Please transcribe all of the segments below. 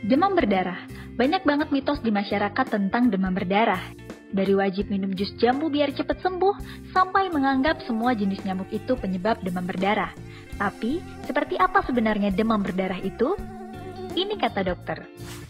Demam berdarah. Banyak banget mitos di masyarakat tentang demam berdarah. Dari wajib minum jus jambu biar cepat sembuh, sampai menganggap semua jenis nyamuk itu penyebab demam berdarah. Tapi, seperti apa sebenarnya demam berdarah itu? Ini kata dokter.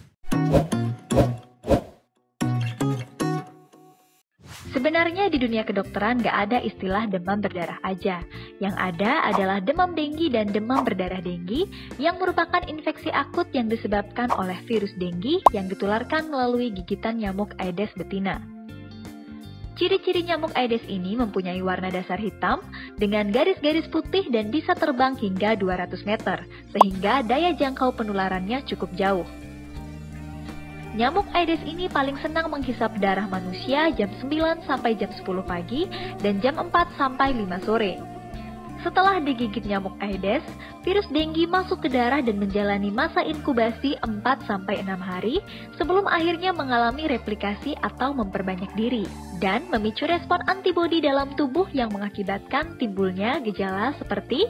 Sebenarnya di dunia kedokteran gak ada istilah demam berdarah aja. Yang ada adalah demam denggi dan demam berdarah denggi yang merupakan infeksi akut yang disebabkan oleh virus denggi yang ditularkan melalui gigitan nyamuk Aedes betina. Ciri-ciri nyamuk Aedes ini mempunyai warna dasar hitam dengan garis-garis putih dan bisa terbang hingga 200 meter, sehingga daya jangkau penularannya cukup jauh. Nyamuk Aedes ini paling senang menghisap darah manusia jam 9 sampai jam 10 pagi dan jam 4 sampai 5 sore. Setelah digigit nyamuk Aedes, virus denggi masuk ke darah dan menjalani masa inkubasi 4 sampai 6 hari sebelum akhirnya mengalami replikasi atau memperbanyak diri dan memicu respon antibodi dalam tubuh yang mengakibatkan timbulnya gejala seperti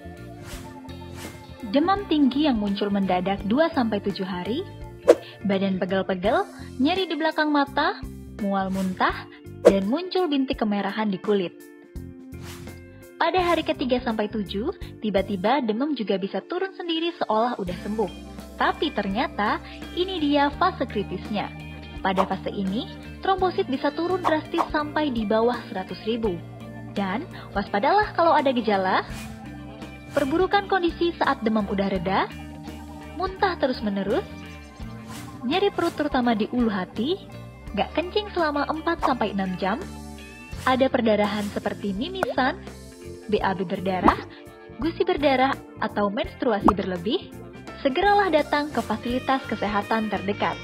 demam tinggi yang muncul mendadak 2 sampai 7 hari, badan pegel-pegel, nyeri di belakang mata, mual muntah, dan muncul bintik kemerahan di kulit. Pada hari ke-3 sampai 7, tiba-tiba demam juga bisa turun sendiri seolah udah sembuh. Tapi ternyata ini dia fase kritisnya. Pada fase ini, trombosit bisa turun drastis sampai di bawah 100.000. Dan waspadalah kalau ada gejala, perburukan kondisi saat demam udah reda, muntah terus-menerus, nyeri perut terutama di ulu hati, gak kencing selama 4-6 jam, ada perdarahan seperti mimisan, BAB berdarah, gusi berdarah, atau menstruasi berlebih, segeralah datang ke fasilitas kesehatan terdekat.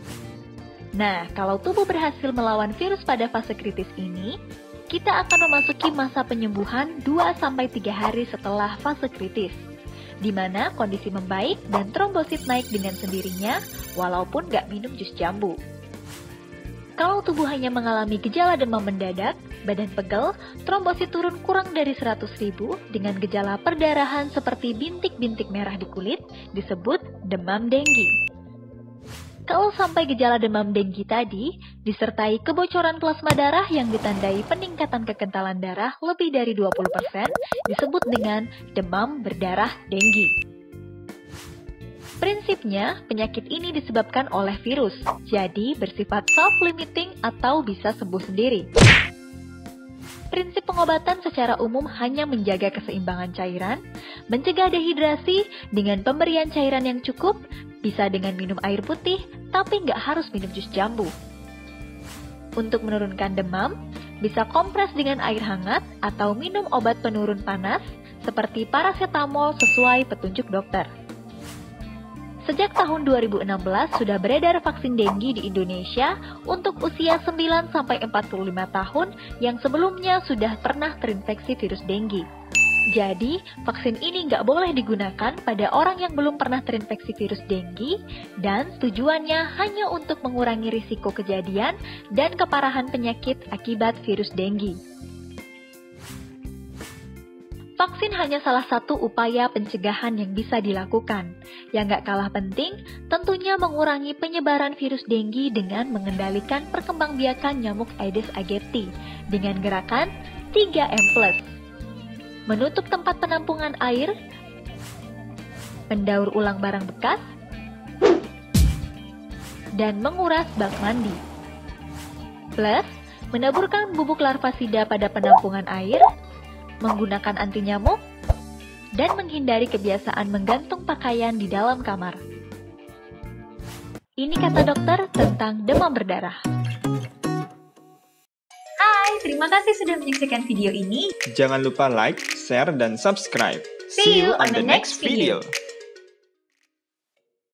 Nah, kalau tubuh berhasil melawan virus pada fase kritis ini, kita akan memasuki masa penyembuhan 2-3 hari setelah fase kritis, di mana kondisi membaik dan trombosit naik dengan sendirinya walaupun gak minum jus jambu. Kalau tubuh hanya mengalami gejala demam mendadak, badan pegel, trombosit turun kurang dari 100.000 dengan gejala perdarahan seperti bintik-bintik merah di kulit, disebut demam denggi. Kalau sampai gejala demam denggi tadi, disertai kebocoran plasma darah yang ditandai peningkatan kekentalan darah lebih dari 20%, disebut dengan demam berdarah denggi. Prinsipnya, penyakit ini disebabkan oleh virus, jadi bersifat self-limiting atau bisa sembuh sendiri. Prinsip pengobatan secara umum hanya menjaga keseimbangan cairan, mencegah dehidrasi dengan pemberian cairan yang cukup, bisa dengan minum air putih, tapi nggak harus minum jus jambu. Untuk menurunkan demam, bisa kompres dengan air hangat atau minum obat penurun panas seperti paracetamol sesuai petunjuk dokter. Sejak tahun 2016 sudah beredar vaksin denggi di Indonesia untuk usia 9-45 tahun yang sebelumnya sudah pernah terinfeksi virus denggi. Jadi, vaksin ini nggak boleh digunakan pada orang yang belum pernah terinfeksi virus denggi dan tujuannya hanya untuk mengurangi risiko kejadian dan keparahan penyakit akibat virus denggi. Vaksin hanya salah satu upaya pencegahan yang bisa dilakukan. Yang gak kalah penting, tentunya mengurangi penyebaran virus denggi dengan mengendalikan perkembangbiakan nyamuk Aedes aegypti dengan gerakan 3M+. Menutup tempat penampungan air, mendaur ulang barang bekas, dan menguras bak mandi. Plus, menaburkan bubuk larvasida pada penampungan air, menggunakan anti nyamuk, dan menghindari kebiasaan menggantung pakaian di dalam kamar. Ini kata dokter tentang demam berdarah. Hai, terima kasih sudah menyaksikan video ini. Jangan lupa like, share, dan subscribe. See you on the next video.